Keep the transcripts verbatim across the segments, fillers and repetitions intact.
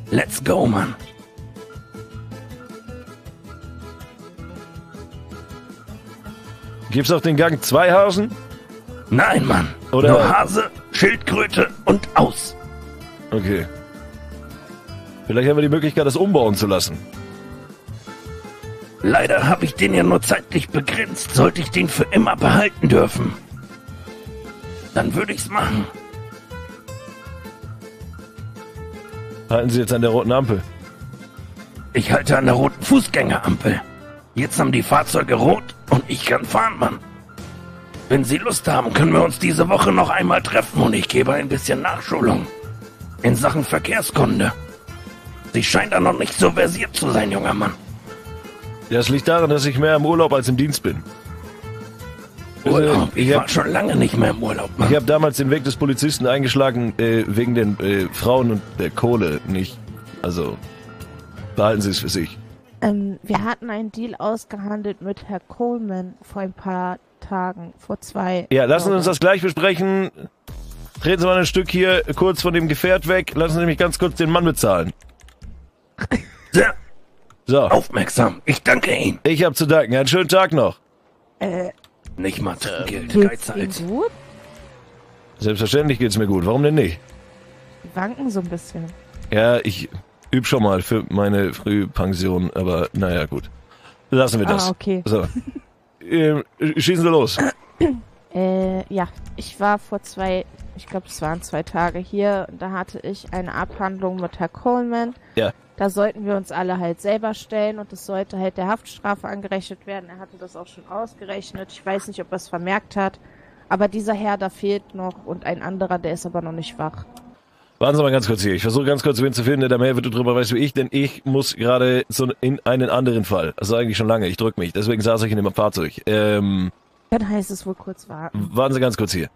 Let's go, Mann. Gibt's auch den Gang zwei Hasen? Nein, Mann. Oder? Nur Hase, Schildkröte und aus. Okay. Vielleicht haben wir die Möglichkeit, das umbauen zu lassen. Leider habe ich den ja nur zeitlich begrenzt. Sollte ich den für immer behalten dürfen, dann würde ich's machen. Halten Sie jetzt an der roten Ampel. Ich halte an der roten Fußgängerampel. Jetzt haben die Fahrzeuge rot und ich kann fahren, Mann. Wenn Sie Lust haben, können wir uns diese Woche noch einmal treffen und ich gebe ein bisschen Nachschulung in Sachen Verkehrskunde. Sie scheint da noch nicht so versiert zu sein, junger Mann. Das liegt daran, dass ich mehr im Urlaub als im Dienst bin. Urlaub? Ich, ich war hab, schon lange nicht mehr im Urlaub, Mann. Ich habe damals den Weg des Polizisten eingeschlagen, äh, wegen den äh, Frauen und der Kohle, nicht. Also, behalten Sie es für sich. Ähm, wir hatten einen Deal ausgehandelt mit Herr Coleman vor ein paar Tagen, vor zwei... Ja, lassen Sie uns das gleich besprechen. Treten Sie mal ein Stück hier kurz von dem Gefährt weg. Lassen Sie mich ganz kurz den Mann bezahlen. Sehr So. aufmerksam. Ich danke Ihnen. Ich habe zu danken. Einen schönen Tag noch. Äh, Nicht mal Trinkgeld, geht's Ihnen Geizhals. gut? Selbstverständlich geht's mir gut. Warum denn nicht? Die wanken so ein bisschen. Ja, ich übe schon mal für meine Frühpension, aber naja, gut. Lassen wir das. Ah, okay. So. ähm, schießen Sie los. Äh, ja, ich war vor zwei, ich glaube, es waren zwei Tage hier. Da hatte ich eine Abhandlung mit Herr Coleman. Ja. Da sollten wir uns alle halt selber stellen und es sollte halt der Haftstrafe angerechnet werden. Er hatte das auch schon ausgerechnet. Ich weiß nicht, ob er es vermerkt hat. Aber dieser Herr, da fehlt noch und ein anderer, der ist aber noch nicht wach. Warten Sie mal ganz kurz hier. Ich versuche ganz kurz wen zu finden, der da mehr drüber weiß wie ich, denn ich muss gerade so in einen anderen Fall. Also eigentlich schon lange. Ich drücke mich. Deswegen saß ich in dem Fahrzeug. Ähm, Dann heißt es wohl kurz warten. warten Sie ganz kurz hier.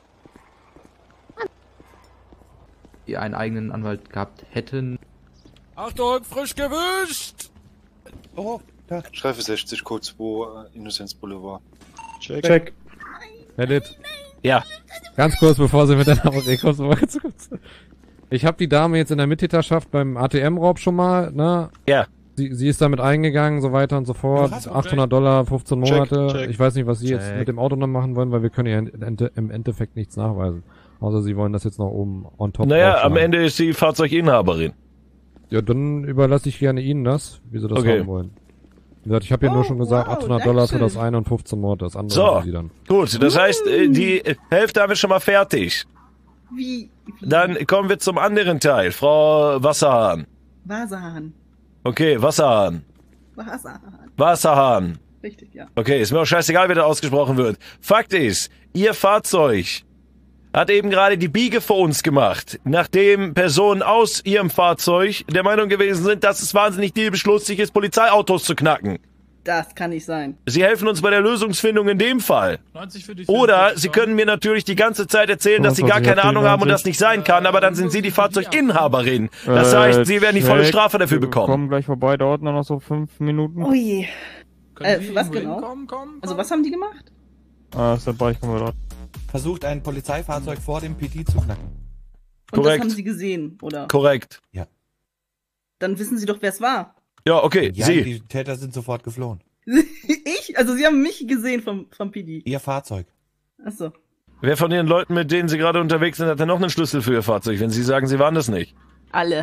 Die einen eigenen Anwalt gehabt hätten. Achtung, frisch gewischt! Oh, da. Streife sechzig, Code zwei, Innozenz Boulevard. Check. Check. Edit. Ja. Ganz kurz, bevor sie mit der Nase kommt, so ganz kurz. Ich habe die Dame jetzt in der Mittäterschaft beim A T M-Raub schon mal, ne? Ja. Sie, sie ist damit eingegangen, so weiter und so fort. achthundert Dollar, fünfzehn Monate. Check, check. Ich weiß nicht, was Sie Check. jetzt mit dem Auto noch machen wollen, weil wir können ja im Endeffekt nichts nachweisen. Außer Sie wollen das jetzt noch oben on top Naja, am draufschlagen. Ende ist die Fahrzeuginhaberin. Ja, dann überlasse ich gerne Ihnen das, wie Sie das Okay. haben wollen. Wie gesagt, ich habe ja Oh, nur schon gesagt, wow, achthundert Dollar für Dankeschön. das eine und fünfzehn Monate. Das andere So. machen Sie dann. Gut, das heißt, äh, die Hälfte haben wir schon mal fertig. Wie? wie Dann kommen wir zum anderen Teil. Frau Wasserhahn. Wasserhahn. Okay, Wasserhahn. Wasserhahn. Wasserhahn. Richtig, ja. Okay, ist mir auch scheißegal, wie das ausgesprochen wird. Fakt ist, Ihr Fahrzeug hat eben gerade die Biege vor uns gemacht, nachdem Personen aus Ihrem Fahrzeug der Meinung gewesen sind, dass es wahnsinnig diebeslustig ist, Polizeiautos zu knacken. Das kann nicht sein. Sie helfen uns bei der Lösungsfindung in dem Fall. neunzig für die Oder Sie können mir natürlich die ganze Zeit erzählen, dass Sie gar keine Ahnung haben und das nicht sein kann, aber dann sind Sie die Fahrzeuginhaberin. Das heißt, Sie werden die volle Strafe dafür Wir bekommen. kommen gleich vorbei, dauert nur noch so fünf Minuten. Oh je. Können Äh, Sie für was irgendwo genau? hinkommen? Komm, Also komm. was haben die gemacht? Ah, ist der Bereich, kommen wir dort. Versucht, ein Polizeifahrzeug vor dem P D zu knacken. Und Korrekt. das haben sie gesehen, oder? Korrekt. Dann wissen sie doch, wer es war. Ja, okay, Ja, Sie. die Täter sind sofort geflohen. Ich? Also sie haben mich gesehen vom, vom P D. Ihr Fahrzeug. Achso. Wer von den Leuten, mit denen Sie gerade unterwegs sind, hat denn noch einen Schlüssel für Ihr Fahrzeug, wenn Sie sagen, Sie waren das nicht? Alle.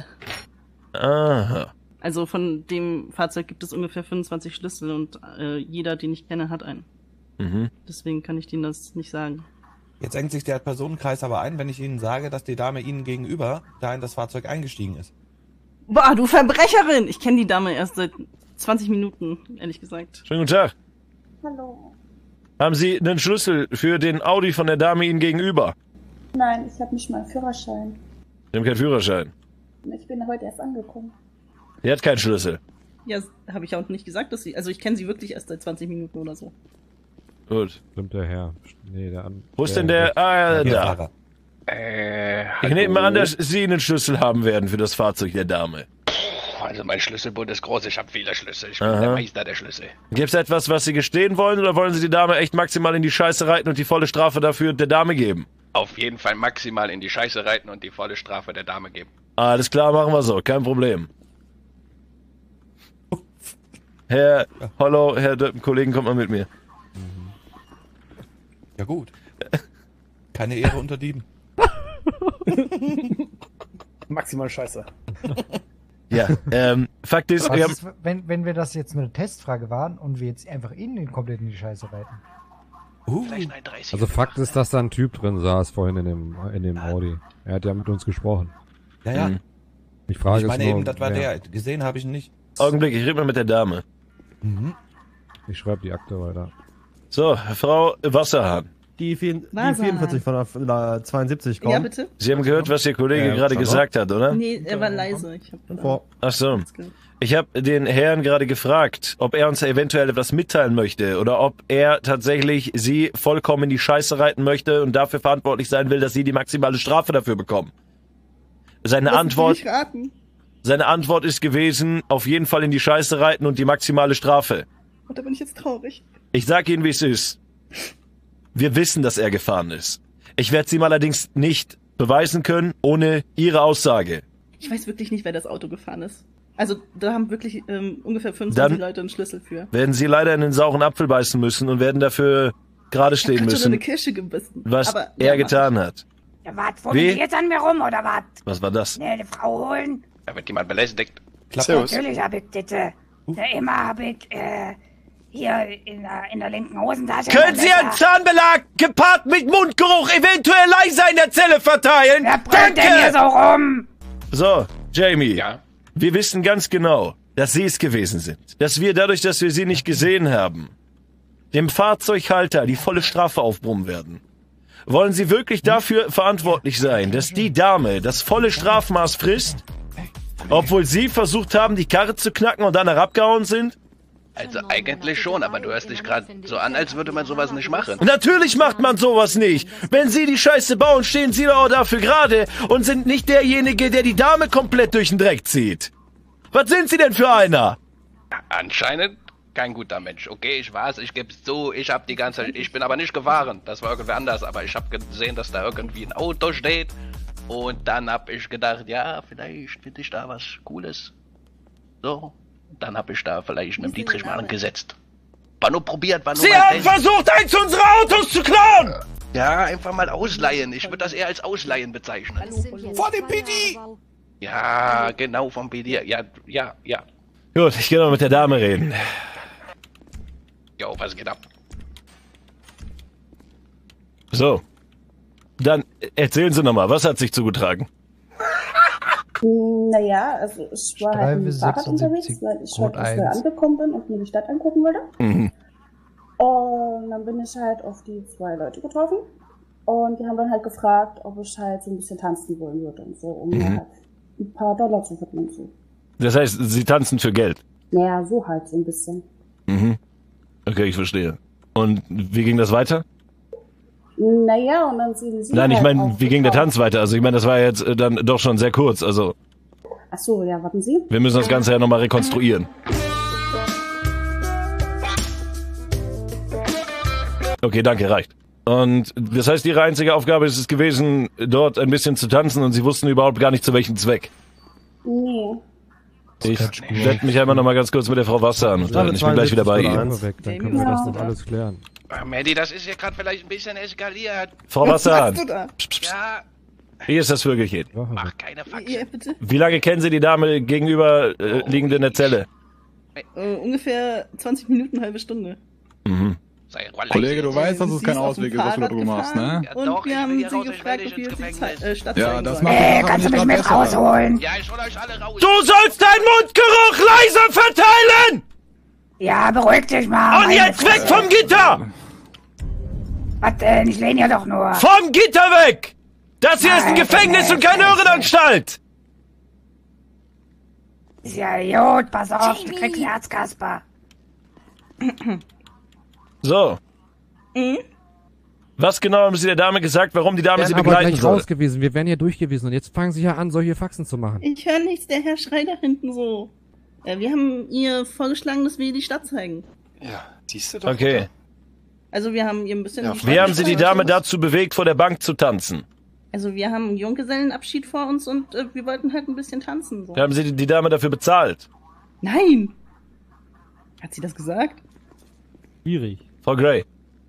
Aha. Also von dem Fahrzeug gibt es ungefähr fünfundzwanzig Schlüssel und äh, jeder, den ich kenne, hat einen. Mhm. Deswegen kann ich denen das nicht sagen. Jetzt engt sich der Personenkreis aber ein, wenn ich Ihnen sage, dass die Dame Ihnen gegenüber da in das Fahrzeug eingestiegen ist. Boah, du Verbrecherin! Ich kenne die Dame erst seit zwanzig Minuten, ehrlich gesagt. Schönen guten Tag. Hallo. Haben Sie einen Schlüssel für den Audi von der Dame Ihnen gegenüber? Nein, ich habe nicht mal einen Führerschein. Sie haben keinen Führerschein. Ich bin heute erst angekommen. Sie hat keinen Schlüssel. Ja, habe ich auch nicht gesagt, dass sie. Also ich kenne sie wirklich erst seit zwanzig Minuten oder so. Gut. Stimmt der Herr. Nee, der an. Wo ist denn der? Ah, Ihr da. Fahrer. Äh, Ich nehme mal an, dass Sie einen Schlüssel haben werden für das Fahrzeug der Dame. Also mein Schlüsselbund ist groß, ich habe viele Schlüssel. Ich bin Aha. der Meister der Schlüssel. Gibt es etwas, was Sie gestehen wollen, oder wollen Sie die Dame echt maximal in die Scheiße reiten und die volle Strafe dafür der Dame geben? Auf jeden Fall maximal in die Scheiße reiten und die volle Strafe der Dame geben. Alles klar, machen wir so, kein Problem. Herr, hallo, Herr Döppen, Kollegen, kommt mal mit mir. Ja gut. Keine Ehre unter Dieben. Maximal scheiße. Ja, ähm, Fakt ist, Was wir haben, ist, wenn, wenn wir das jetzt nur eine Testfrage waren und wir jetzt einfach ihnen komplett in die Scheiße reiten. Uh. Vielleicht ein dreißig. Also Fakt ist, dass da ein Typ drin saß vorhin in dem, in dem Audi. Er hat ja mit uns gesprochen. Ja, ja. Mhm. Ich frage Ich meine ist nur, eben, das war wer- der. Gesehen habe ich ihn nicht. Augenblick, ich rede mal mit der Dame. Mhm. Ich schreibe die Akte weiter. So, Frau Wasserhahn. Die, vier, die Wasserhahn. vierundvierzig von der, von der zweiundsiebzig kommen. Ja, bitte? Sie haben gehört, was Ihr Kollege Ja, gerade schon gesagt hat, oder? Nee, er war leise. Ich hab, Vor. Ach so. nichts gehört. Ich habe den Herrn gerade gefragt, ob er uns eventuell etwas mitteilen möchte oder ob er tatsächlich Sie vollkommen in die Scheiße reiten möchte und dafür verantwortlich sein will, dass Sie die maximale Strafe dafür bekommen. Seine Lassen Sie Antwort, mich raten. seine Antwort ist gewesen, auf jeden Fall in die Scheiße reiten und die maximale Strafe. Und da bin ich jetzt traurig. Ich sag Ihnen, wie es ist. Wir wissen, dass er gefahren ist. Ich werde es ihm allerdings nicht beweisen können, ohne Ihre Aussage. Ich weiß wirklich nicht, wer das Auto gefahren ist. Also, da haben wirklich ähm, ungefähr fünfundzwanzig Dann- Leute einen Schlüssel für. Werden Sie leider in den sauren Apfel beißen müssen und werden dafür gerade Ich hab stehen grad schon eine müssen, Kirsche gebissen. was Aber, er ja, mach getan hat. Ja, was, Wie? wollen Sie jetzt an mir rum, oder was? Was war das? Ne, eine Frau holen? Da wird jemand belästigt. Servus. Natürlich hab ich das, äh, ja, immer hab ich, äh, hier in der, in der linken Hosentasche... Können Sie ein Ihren Zahnbelag gepaart mit Mundgeruch eventuell leiser in der Zelle verteilen? Wer brüllt denn hier so rum? So, Jamie. Ja. Wir wissen ganz genau, dass Sie es gewesen sind. Dass wir dadurch, dass wir Sie nicht gesehen haben, dem Fahrzeughalter die volle Strafe aufbrummen werden. Wollen Sie wirklich dafür verantwortlich sein, dass die Dame das volle Strafmaß frisst, obwohl Sie versucht haben, die Karre zu knacken und dann herabgehauen sind? Also eigentlich schon, aber du hörst dich gerade so an, als würde man sowas nicht machen. Natürlich macht man sowas nicht. Wenn Sie die Scheiße bauen, stehen Sie doch auch dafür gerade und sind nicht derjenige, der die Dame komplett durch den Dreck zieht. Was sind Sie denn für einer? Anscheinend kein guter Mensch. Okay, ich weiß, ich geb's zu, ich hab die ganze, ich bin aber nicht gefahren. Das war irgendwer anders, aber ich hab gesehen, dass da irgendwie ein Auto steht. Und dann hab ich gedacht, ja, vielleicht finde ich da was Cooles. So, dann hab ich da vielleicht mit dem Dietrich mal angesetzt. War nur probiert, war nur Sie mal haben testen. versucht, eins unserer Autos zu klauen! Ja, einfach mal ausleihen. Ich würde das eher als Ausleihen bezeichnen. Vor dem P D! Ja, genau, vom B D. Ja, ja, ja. Gut, ich gehe noch mit der Dame reden. Jo, was geht ab? So. Dann erzählen Sie nochmal, was hat sich zugetragen? Naja, also ich war halt mit dem Fahrrad unterwegs, weil ich Code heute erst eins. angekommen bin und mir die Stadt angucken wollte. Mhm. Und dann bin ich halt auf die zwei Leute getroffen. Und die haben dann halt gefragt, ob ich halt so ein bisschen tanzen wollen würde und so, um Mhm. mir halt ein paar Dollar zu verdienen. So. Das heißt, Sie tanzen für Geld. Naja, so halt so ein bisschen. Mhm. Okay, ich verstehe. Und wie ging das weiter? Naja, und dann sehen sie Nein, ich halt meine, auch wie ging der gekauft. Tanz weiter? Also ich meine, das war jetzt äh, dann doch schon sehr kurz. Also Ach so, ja, warten Sie. wir müssen das Ganze ja nochmal rekonstruieren. Okay, danke, reicht. Und das heißt, Ihre einzige Aufgabe ist es gewesen, dort ein bisschen zu tanzen und Sie wussten überhaupt gar nicht zu welchem Zweck. Nee. Ich werde mich einmal nochmal ganz kurz mit der Frau Wasser an unterhalten. Ich bin gleich wieder bei Ihnen. Weg, dann können wir das noch alles klären. Ah, Mandy, das ist hier gerade vielleicht ein bisschen eskaliert. Frau Wasser, da? Ja, hier ist das Vögelchen. mach keine Faxen. Ja, bitte. Wie lange kennen Sie die Dame gegenüber äh, liegend in der Zelle? Äh, ungefähr zwanzig Minuten, halbe Stunde. Mhm. Sei ruhig. Kollege, du weißt, dass es Sie kein ist auf dem Ausweg ist, was du Fahrrad da drüben machst, ne? gefahren Ja, Und doch, ich wir will haben hier sie raus, ich will gefragt, nicht ob wir ins uns die Gefängnis. Zeit, äh, Stadt Ja, zeigen das sollen. macht die Äh, Sache kannst du nicht mich grad mit besser. rausholen? Ja, ich hol euch alle raus. Du sollst deinen Mundgeruch leiser verteilen! Ja, beruhig dich mal. Und meine jetzt weg Fresse. vom Gitter! Was denn? Ich lehne ja doch nur. Vom Gitter weg! Das hier ist ein Gefängnis und keine Irrenanstalt! Ist ja gut, pass auf, du kriegst ein Herzkasper. So. Mhm. Was genau haben Sie der Dame gesagt, warum die Dame Wir Sie werden aber begleiten gleich soll? rausgewiesen. Wir werden hier durchgewiesen und jetzt fangen Sie ja an, solche Faxen zu machen. Ich höre nichts, der Herr schreit da hinten so. Äh, wir haben ihr vorgeschlagen, dass wir ihr die Stadt zeigen. Ja, siehst du doch. Okay. Also wir haben ihr ein bisschen... Ja, die Wie Stadt haben Sie die gezeigt. Dame dazu bewegt, vor der Bank zu tanzen? Also wir haben einen Junggesellenabschied vor uns und äh, wir wollten halt ein bisschen tanzen. So. Haben Sie die, die Dame dafür bezahlt? Nein! Hat sie das gesagt? Schwierig. Frau Gray.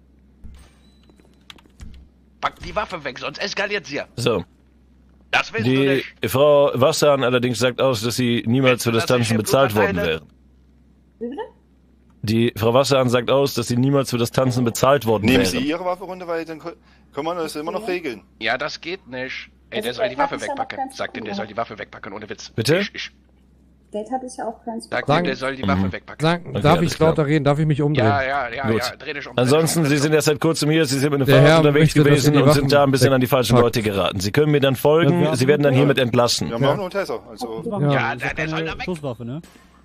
Pack die Waffe weg, sonst eskaliert's hier. So. Das willst du Die nicht. Frau Wasserhahn allerdings sagt aus, dass sie niemals für das Tanzen bezahlt worden wäre. Wie bitte? Die Frau Wasserhahn sagt aus, dass sie niemals für das Tanzen bezahlt worden Nehmen wäre. Sie Ihre Waffe runter, weil dann können wir das immer noch regeln. Ja, das geht nicht. Ey, Also der soll die Geld hab Waffe ich ja noch wegpacken. keins Sag dem, der bekommen. soll die Waffe wegpacken, ohne Witz. Bitte? Ich, ich, Geld hatte ich ja auch keins sag bekommen. dem, der soll die Waffe wegpacken. Sagen, Okay, darf alles ich lauter klar. reden? Darf ich mich umdrehen? Ja, ja, ja, Gut. ja, dreh dich um. Ansonsten, Sie sind erst seit kurzem hier, Sie sind mit dem Der Fahrrad Herr unterwegs möchte, dass gewesen Sie die und sind Waffen da ein bisschen an die falschen wegpacken. Leute geraten. Sie können mir dann folgen, Ja, wir Sie werden dann haben- hiermit entlassen. Wir haben auch nur einen Taser. Also, Ja. Ja, der, der soll da weg. Schusswaffe, ne?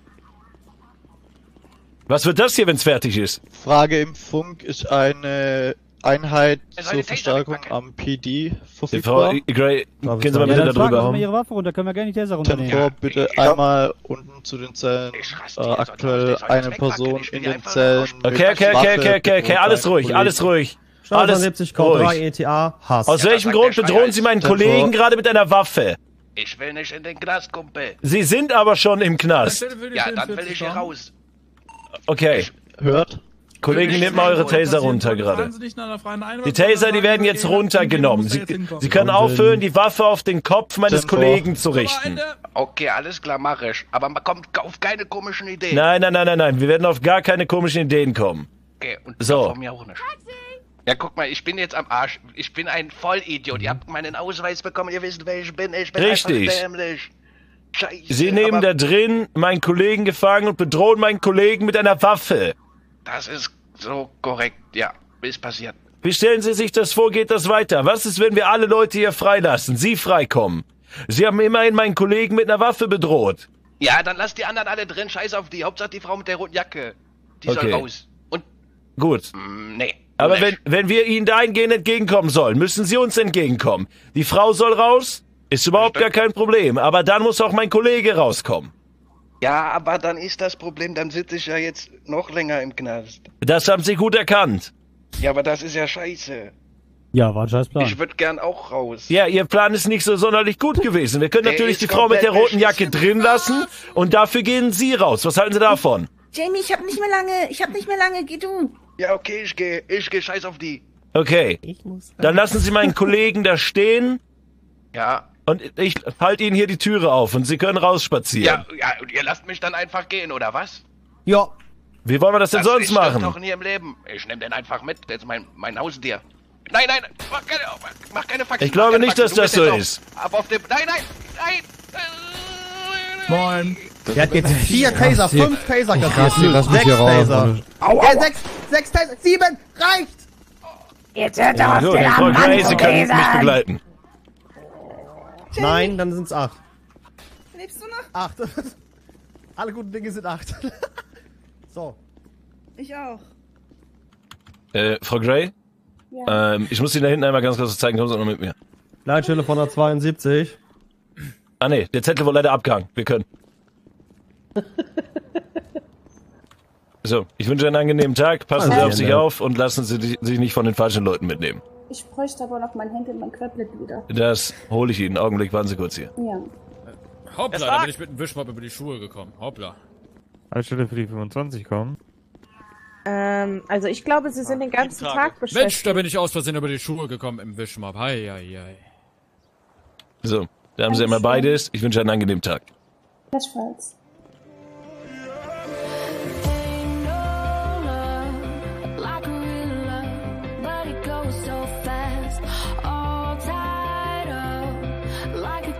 Was wird das hier, wenn es fertig ist? Frage im Funk, ist eine Einheit Er soll zur den Taser Verstärkung wegpacken. am P D Die Frau verfügbar? Gray, Darf gehen ich Sie mal sagen? bitte Ja, da dann schlagen drüber. Sie mal Ihre Waffe runter, können wir gerne die Taser runternehmen. Tempo, bitte Ja. einmal unten zu den Zellen. Ich raste Äh, hier, aktuell soll- soll das eine wegpacken? Person Ich will in die den einfach Zellen. raus- mit Okay, okay, okay, Waffe okay, okay, okay, alles ruhig, Kollegen. alles ruhig. Stahl Alles siebzig, Code drei, ruhig. E T A, Hass. Aus Ja, welchem das sagt Grund der bedrohen Schreier. Sie meinen Tempo. Kollegen gerade mit einer Waffe? Ich will nicht in den Knast, Kumpel. Sie sind aber schon im Knast. Ja, dann will ich hier raus. Okay, Hört? Kollegen, nehmt mal eure Taser runter gerade. Die Taser, die werden jetzt runtergenommen. Sie, Sie können aufhören, die Waffe auf den Kopf meines Tempo. Kollegen zu richten. Okay, alles klar, mach ich. Aber man kommt auf keine komischen Ideen. Nein, nein, nein, nein, nein, wir werden auf gar keine komischen Ideen kommen. Okay, und So. von mir auch nicht. Ja, guck mal, ich bin jetzt am Arsch. Ich bin ein Vollidiot. Ihr habt meinen Ausweis bekommen, ihr wisst, wer ich bin. Ich bin Richtig. einfach dämlich. Scheiße. Sie nehmen aber da drin meinen Kollegen gefangen und bedrohen meinen Kollegen mit einer Waffe. Das ist so korrekt. Ja, ist passiert. Wie stellen Sie sich das vor, geht das weiter? Was ist, wenn wir alle Leute hier freilassen, Sie freikommen? Sie haben immerhin meinen Kollegen mit einer Waffe bedroht. Ja, dann lasst die anderen alle drin. Scheiß auf die. Hauptsache die Frau mit der roten Jacke. Die Okay. soll raus. Und, Gut. mm, nee. Aber nicht. wenn, wenn wir Ihnen dahingehend entgegenkommen sollen, müssen Sie uns entgegenkommen. Die Frau soll raus, ist überhaupt gar kein Problem. Aber dann muss auch mein Kollege rauskommen. Ja, aber dann ist das Problem, dann sitze ich ja jetzt noch länger im Knast. Das haben Sie gut erkannt. Ja, aber das ist ja scheiße. Ja, war ein scheiß Plan. Ich würde gern auch raus. Ja, Ihr Plan ist nicht so sonderlich gut gewesen. Wir können Der natürlich ist die Frau mit der komplett roten Jacke drin lassen und dafür gehen Sie raus. Was halten Sie davon? Jamie, ich hab nicht mehr lange. Ich hab nicht mehr lange. Geh du. Ja, okay, ich gehe. Ich gehe, scheiß auf die. Okay. Ich muss. Dann lassen Sie meinen Kollegen da stehen Ja. und ich halte Ihnen hier die Türe auf und Sie können rausspazieren. Ja, ja, und ihr lasst mich dann einfach gehen, oder was? Ja. Wie wollen wir das denn Das- sonst ich das machen? doch nie im Leben. Ich nehme den einfach mit. Der ist mein, mein Haustier. Nein, nein, mach keine, mach keine Faxen. Ich glaube mach keine nicht, Faxen. dass Du das bist so jetzt ist. auf- Ab auf dem. Nein, nein, nein. Moin. Der hat jetzt vier Ich Taser, rass hier- fünf Taser ich kassiert. rass hier- lass mich Sechs hier raus, Taser. Mann. Ja, sechs, sechs Taser, sieben, reicht! Jetzt hört Ja, auf, gut, den dann Frau armen Gray, Mann Sie zu können mich tasern. begleiten. Nein, dann sind's acht. Lebst du noch? Acht. Alle guten Dinge sind acht. So. Ich auch. Äh, Frau Gray? Ja. Ähm, ich muss Ihnen da hinten einmal ganz kurz was zeigen. Kommen Sie noch mit mir. Leitstelle von der zweiundsiebzig. Ah nee, der Zettel wurde leider abgehangen. Wir können. So, ich wünsche einen angenehmen Tag. Passen Sie Also, auf sich ja. auf und lassen Sie sich nicht von den falschen Leuten mitnehmen. Ich bräuchte aber noch mein Handy und mein Querblät wieder. Das hole ich Ihnen. Augenblick, warten Sie kurz hier. Ja. Hoppla, da bin ich mit dem Wischmopp über die Schuhe gekommen. Hoppla. Leitstelle für die fünfundzwanzig kommen. Ähm, also ich glaube, sie sind den ganzen Tag Mensch, beschäftigt. da bin ich aus Versehen über die Schuhe gekommen im Wischmopp. Hei, hei, hei. So, da haben Sie immer beides. Ich wünsche einen angenehmen Tag. Gleichfalls. Like a real love, but it goes so fast. All tied up, like a